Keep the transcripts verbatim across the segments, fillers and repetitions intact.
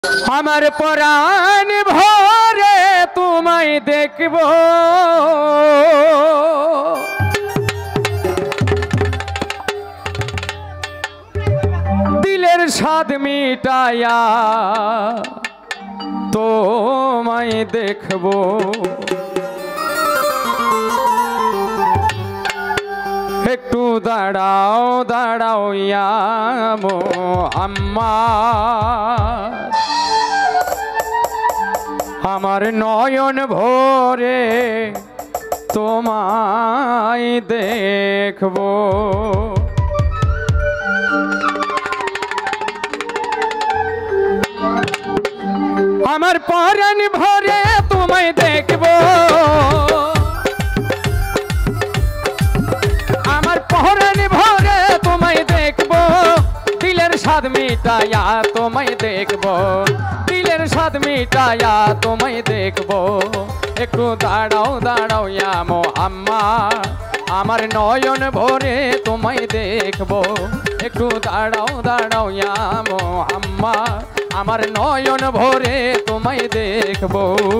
আমার পরাণ ভরে তোমায় দেখব দিলের স্বাদ মিটায়া তোমায় দেখব একটু দাঁড়াও দাঁড়াও ইয়া মুহাম্মদ আমার নয়ন ভরে তোমায় দেখব আমার পরাণ ভরে তোমায় দেখব আমার পরাণ ভরে তোমায় দেখব দিলের স্বাদ মিটায়া তোমায় দেখব দিলের স্বাদ মিটায়া তোমায় দেখব একটু দাঁড়াও দাঁড়াও ইয়া মুহাম্মদ আমার নয়ন ভরে তোমায় দেখব একটু দাঁড়াও দাঁড়াও ইয়া মুহাম্মদ আমার নয়ন ভরে তোমায় দেখব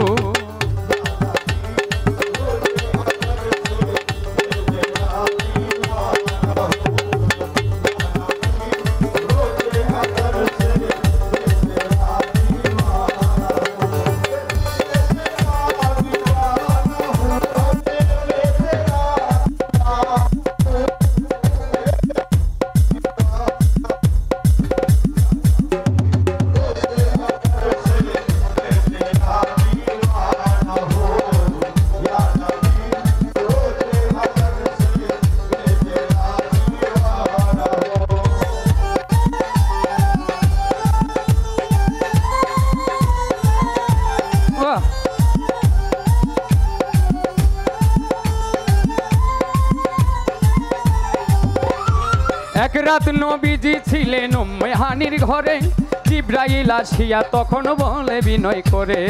এক রাত নবীজি ছিলেন উম্মে হানির ঘরে জিবরাইল আসিয়া তখন বলে বিনয় করে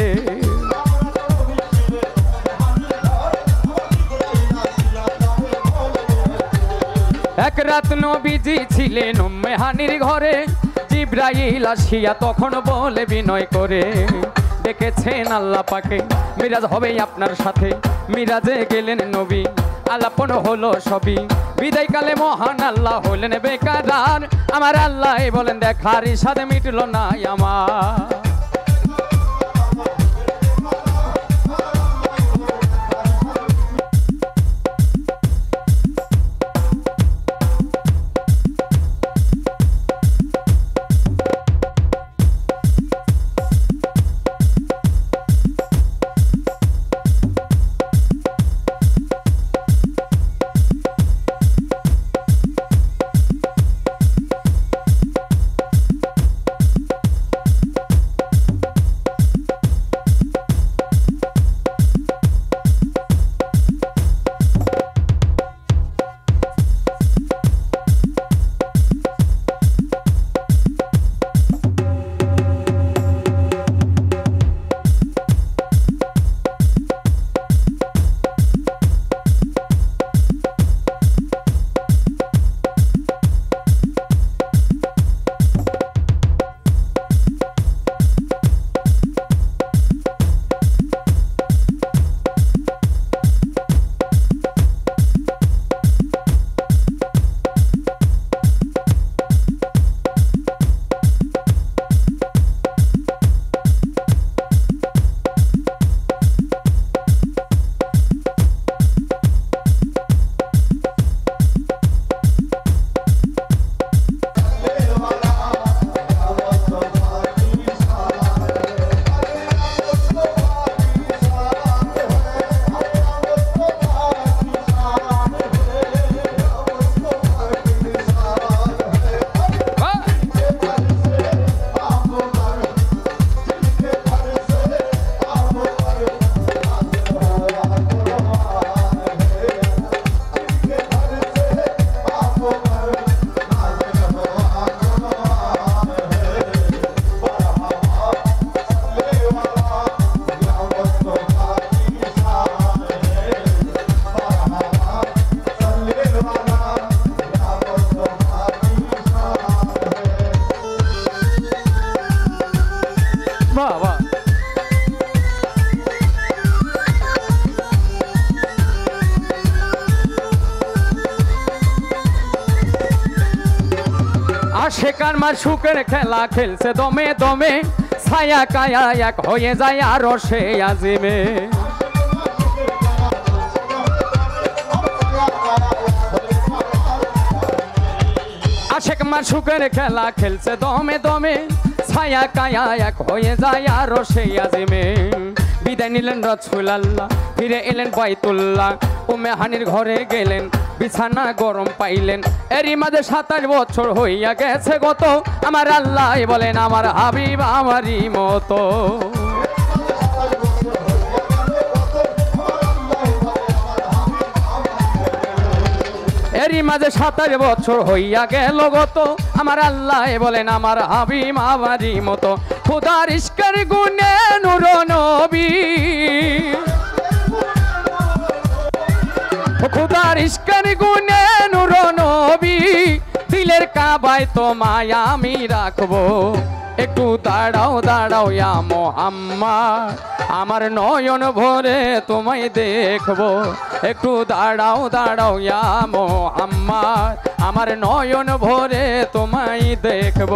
এক রাত নবীজি ছিলেন উম্মে হানির ঘরে জিবরাইল আসিয়া তখন বলে বিনয় করে দেখেছেন আল্লাহ পাকে মিরাজ হবে আপনার সাথে মিরাজে গেলেন নবী আলাপন হলো সবই বিদায় কালে মহান আল্লাহ হলেন বেকারার আমার আল্লাহ বলেন দেখার ইসাদ মিটলো না আমার বাবা আশেকার মার সুখের খেলা খেলছে দমে দমে ছায়া কায়া এক হয়ে যায় আরো সে আজিমে আশেক মার সুখের খেলা খেলছে দমে দমে ছায়া কায়া এক হয়ে যায় আরো সে আজিমে বিদায় নিলেন রাসূলুল্লাহ ফিরে এলেন বাইতুল্লাহ উম্মে হানির ঘরে গেলেন বিছানা গরম পাইলেন এরই মাঝে সাতাশ বছর হইয়া গেছে গত আমার আল্লাহ বলেন আমার হাবিব আমারই মতো এরই মাঝে সাতাশ বছর হইয়া গেল গত আমার আল্লাহ বলেন আমার হাবিব আমারই মতো খোদার ইশকের গুণে নূর নবী খোদার ইশকের গুণে নূর নবী দিলের কাবায় তোমায় আমি রাখবো একটু দাঁড়াও দাঁড়াও ইয়া মুহাম্মদ আমার নয়ন ভরে তোমায় দেখবো একটু দাঁড়াও দাঁড়াও ইয়া মুহাম্মদ আমার নয়ন ভরে তোমায় দেখবো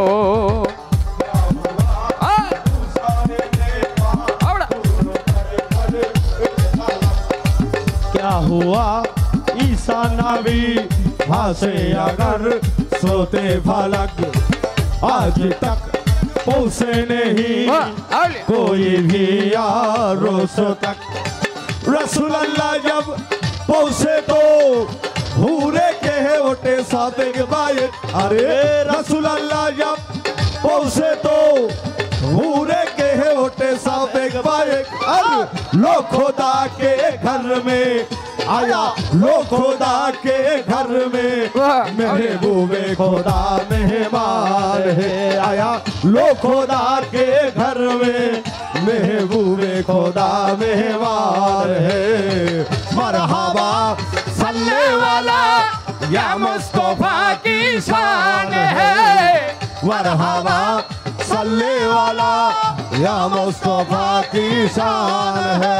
क्या हुआ ईसा नबी भासे अगर सोते फलक आज तक पहुँचे नहीं कोई भी यारों तक रसूल अल्लाह जब पहुँचे तो भूरे के उठे सादिक बाय अरे रसूल अल्लाह जब पहुँचे तो भूरे के उठे सादिक बाय अरे लो खुदा के घर में आया लो खुदा के घर में महबूबे खुदा मेहमान है आया लो खुदा के घर में महबूबे खुदा मेहमान है मरहबा सल्ले वाला या मुस्तफा की शान है मरहबा सल्ले वाला या मुस्तफा की शान है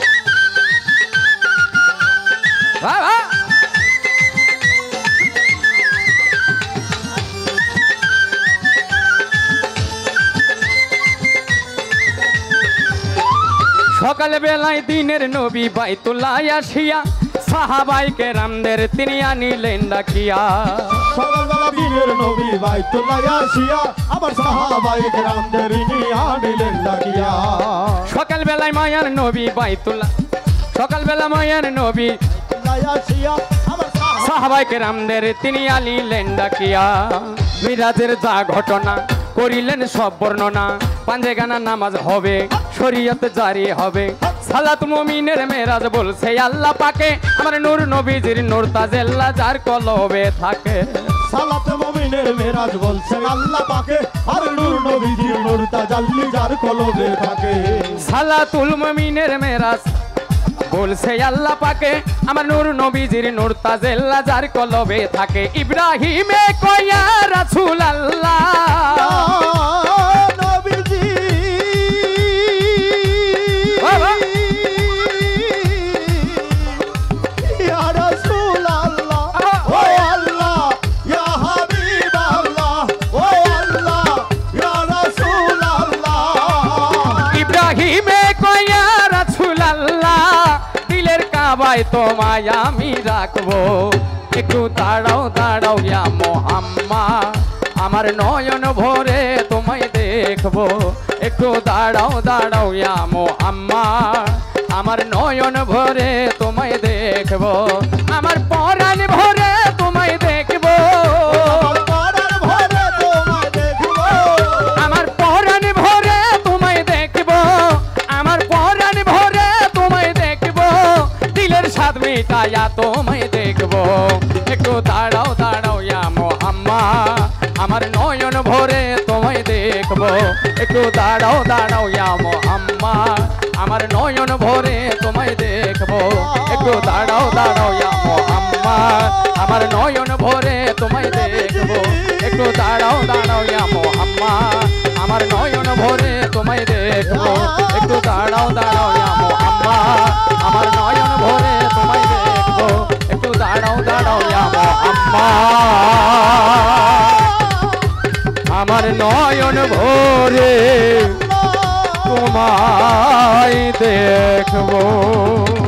সকাল বেলায় দিনের নবী বাইতুল্লাহ আসিয়া সাহাবাই কেরামদের তিনি আনিলেন ডাকিয়া সকালবেলা দিনের নবী বাইতুল্লাহ আসিয়া আমার সাহাবাই কেরামদের তিনি আনিলেন ডাকিয়া সকাল বেলায় মায়ার নবী বাইতুল্লাহ সকাল বেলা মায়ার নবী আসিয়া আমার সাহাবাই কেরামদের তিনি আনিলেন ডাকিয়া মিরাজের যা ঘটনা করিলেন সব বর্ণনা পাঞ্জে গানা নামাজ হবে শরীয়ত জারি হবে সালাত মুমিনের মেরাজ বলছে আল্লাহ পাকে আমার নূর নবীজির নূর তাজেল্লা যার কলবে থাকে সালাত মুমিনের মেরাজ বলছে আল্লাহ পাকে আর নূর নবীজির নূর তাজাল্লি যার কলবে থাকে সালাতুল মুমিনের মেরাজ বলছে আল্লাহ পাকে আমার নূর নবীজির নূর তাজেল্লা যার কলবে থাকে ইব্রাহিমে কয়া রাসূলুল্লাহ নবীজি ইয়া রাসূলুল্লাহ ও আল্লাহ ইয়া হাবিবাল্লাহ ও আল্লাহ ইয়া রাসূলুল্লাহ ইব্রাহিমে কয়া রাসূলুল্লাহ দিলের কাবায় তোমায় আমি রাখবো একটু দাঁড়াও দাঁড়াও ইয়া মুহাম্মদ আমার নয়ন ভরে তোমায় দেখবো একটু দাঁড়াও দাঁড়াও ইয়া মুহাম্মদ আমার নয়ন ভরে তোমায় দেখবো আমার পরাণ ভরে তোমায় দেখবো আমার পরাণ ভরে তোমায় দেখবো আমার পরাণ ভরে তোমায় দেখবো দিলের স্বাদ মিটায়া তোমায় দেখবো একটু দাঁড়াও দাঁড়াও ইয়া মুহাম্মদ আমার নয়ন ভরে তোমায় দেখবো একটু দাঁড়াও দাঁড়াও ইয়া মুহাম্মদ আমার নয়ন ভরে তোমায় দেখবো একটু দাঁড়াও দাঁড়াও ইয়া মুহাম্মদ আমার নয়ন ভরে তোমায় দেখবো একটু দাঁড়াও দাঁড়াও ইয়া মুহাম্মদ আমার নয়ন ভরে তোমায় দেখবো একটু দাঁড়াও দাঁড়াও আমো আম্মা আমার নয়ন ভরে তোমায় দেখবো একটু দাঁড়াও দাঁড়াও আমো আম্মা আমার নয়ন ভরে তোমায় দেখবো।